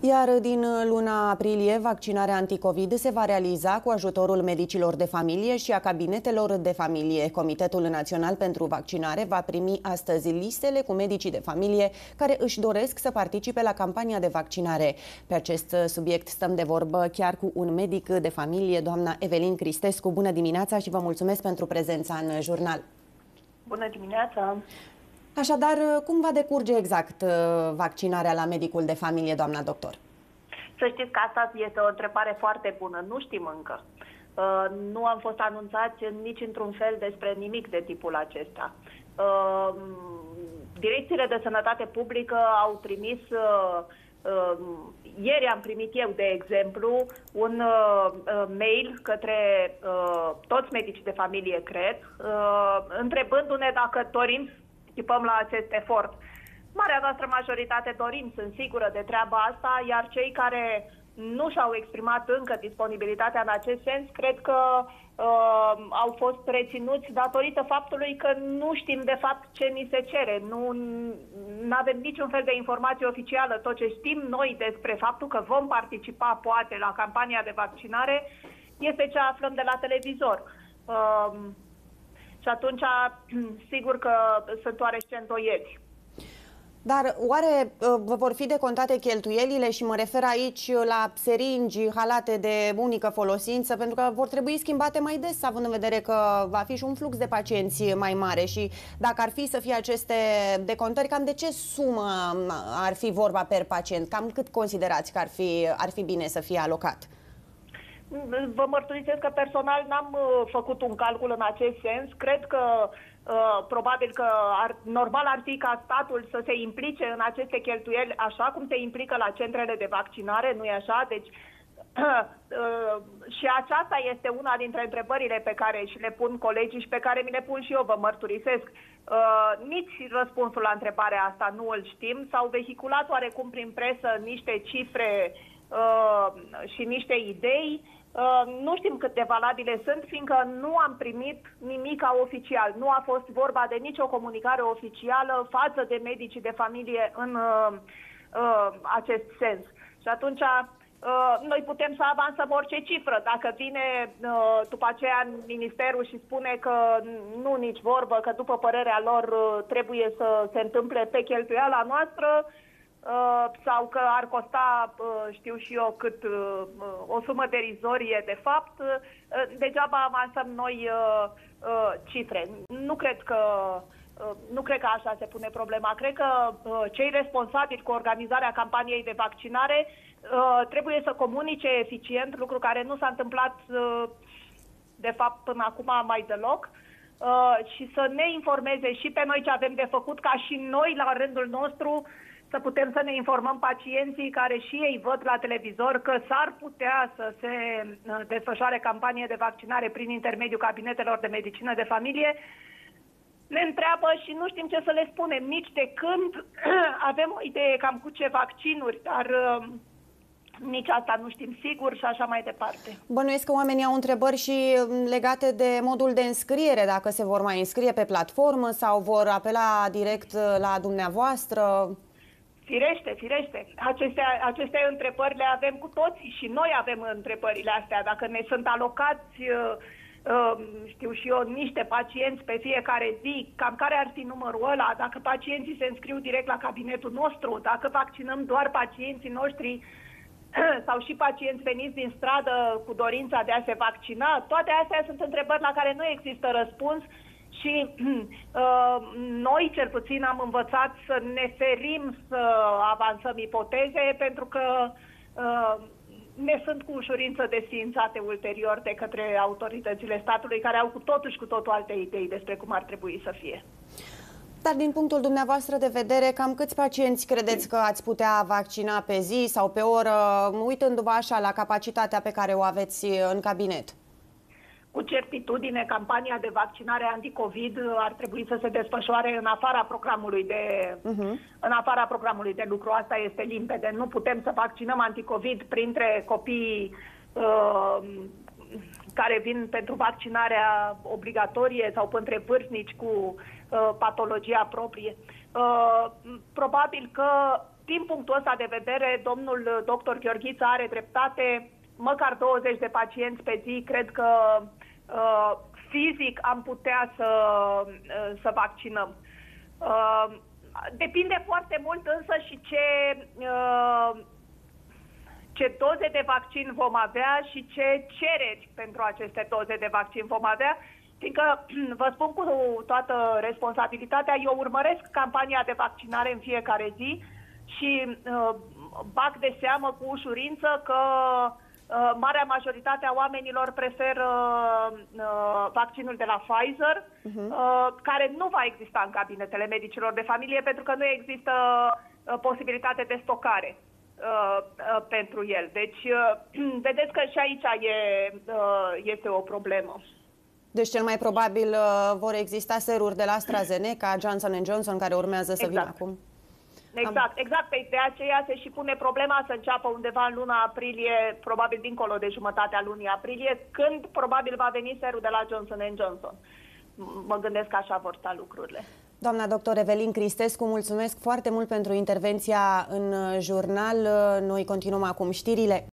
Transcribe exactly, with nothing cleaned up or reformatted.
Iar din luna aprilie, vaccinarea anticovid se va realiza cu ajutorul medicilor de familie și a cabinetelor de familie. Comitetul Național pentru Vaccinare va primi astăzi listele cu medicii de familie care își doresc să participe la campania de vaccinare. Pe acest subiect stăm de vorbă chiar cu un medic de familie, doamna Evelin Cristescu. Bună dimineața și vă mulțumesc pentru prezența în jurnal. Bună dimineața! Așadar, cum va decurge exact vaccinarea la medicul de familie, doamna doctor? Să știți că asta este o întrebare foarte bună. Nu știm încă. Nu am fost anunțați nici într-un fel despre nimic de tipul acesta. Direcțiile de sănătate publică au trimis, ieri am primit eu, de exemplu, un mail către toți medicii de familie, cred, întrebându-ne dacă dorim participăm la acest efort. Marea noastră majoritate dorim, sunt sigură de treaba asta, iar cei care nu și-au exprimat încă disponibilitatea în acest sens, cred că uh, au fost reținuți datorită faptului că nu știm de fapt ce ni se cere. Nu avem niciun fel de informație oficială. Tot ce știm noi despre faptul că vom participa poate la campania de vaccinare este ce aflăm de la televizor. Uh, Și atunci, sigur că sunt oarește îndoieli. Dar oare vă vor fi decontate cheltuielile? Și mă refer aici la seringi, halate de unică folosință, pentru că vor trebui schimbate mai des, având în vedere că va fi și un flux de pacienți mai mare. Și dacă ar fi să fie aceste decontări, cam de ce sumă ar fi vorba per pacient? Cam cât considerați că ar fi, ar fi bine să fie alocat? Vă mărturisesc că personal n-am făcut un calcul în acest sens. Cred că uh, probabil că ar, normal ar fi ca statul să se implice în aceste cheltuieli așa cum se implică la centrele de vaccinare, nu-i așa? Deci uh, uh, și aceasta este una dintre întrebările pe care și le pun colegii și pe care mi le pun și eu, vă mărturisesc. Uh, nici răspunsul la întrebarea asta nu îl știm. S-au vehiculat oarecum prin presă niște cifre uh, și niște idei. Uh, nu știm cât de valabile sunt, fiindcă nu am primit nimica oficial. Nu a fost vorba de nicio comunicare oficială față de medicii de familie în uh, uh, acest sens. Și atunci uh, noi putem să avansăm orice cifră. Dacă vine uh, după aceea ministerul și spune că nu nici vorbă, că după părerea lor uh, trebuie să se întâmple pe cheltuiala noastră, Uh, sau că ar costa, uh, știu și eu cât, uh, o sumă derizorie de fapt, uh, degeaba avansăm noi uh, uh, cifre. Nu cred că uh, nu cred că așa se pune problema. Cred că uh, cei responsabili cu organizarea campaniei de vaccinare uh, trebuie să comunice eficient, lucru care nu s-a întâmplat uh, de fapt până acum mai deloc. Uh, și să ne informeze și pe noi ce avem de făcut, ca și noi la rândul nostru să putem să ne informăm pacienții care și ei văd la televizor că s-ar putea să se desfășoare campanie de vaccinare prin intermediul cabinetelor de medicină de familie. Ne întreabă și nu știm ce să le spunem, nici de când. Avem o idee cam cu ce vaccinuri, dar uh, nici asta nu știm sigur și așa mai departe. Bănuiesc că oamenii au întrebări și legate de modul de înscriere, dacă se vor mai înscrie pe platformă sau vor apela direct la dumneavoastră. Firește, firește. Acestea, aceste întrebări le avem cu toții și noi avem întrebările astea. Dacă ne sunt alocați, uh, uh, știu și eu, niște pacienți pe fiecare zi, cam care ar fi numărul ăla, dacă pacienții se înscriu direct la cabinetul nostru, dacă vaccinăm doar pacienții noștri sau și pacienți veniți din stradă cu dorința de a se vaccina, toate astea sunt întrebări la care nu există răspuns. Și uh, noi, cel puțin, am învățat să ne ferim să avansăm ipoteze, pentru că uh, ne sunt cu ușurință desființate ulterior de către autoritățile statului, care au cu totul și cu totul alte idei despre cum ar trebui să fie. Dar din punctul dumneavoastră de vedere, cam câți pacienți credeți că ați putea vaccina pe zi sau pe oră, uitându-vă așa la capacitatea pe care o aveți în cabinet? Cu certitudine, campania de vaccinare anticovid ar trebui să se desfășoare în afara programului de, uh-huh. în afara programului de lucru. Asta este limpede. Nu putem să vaccinăm anticovid printre copiii uh, care vin pentru vaccinarea obligatorie sau între vârstnici cu uh, patologia proprie. Uh, probabil că din punctul ăsta de vedere, domnul doctor Gheorghiță are dreptate. Măcar douăzeci de pacienți pe zi, cred că uh, fizic am putea să, uh, să vaccinăm. Uh, depinde foarte mult însă și ce, uh, ce doze de vaccin vom avea și ce cereri pentru aceste doze de vaccin vom avea. Fiindcă, vă spun cu toată responsabilitatea, eu urmăresc campania de vaccinare în fiecare zi și uh, bag de seamă cu ușurință că uh, marea majoritate a oamenilor preferă uh, vaccinul de la Pfizer, uh-huh. uh, care nu va exista în cabinetele medicilor de familie pentru că nu există uh, posibilitate de stocare uh, uh, pentru el. Deci, uh, vedeți că și aici e, uh, este o problemă. Deci cel mai probabil uh, vor exista seruri de la AstraZeneca, Johnson and Johnson, care urmează să exact. vină acum. Exact, Am... exact. De aceea se și pune problema să înceapă undeva în luna aprilie, probabil dincolo de jumătatea lunii aprilie, când probabil va veni serul de la Johnson and Johnson. Mă gândesc că așa vor sta lucrurile. Doamna doctor Evelin Cristescu, mulțumesc foarte mult pentru intervenția în jurnal. Noi continuăm acum știrile.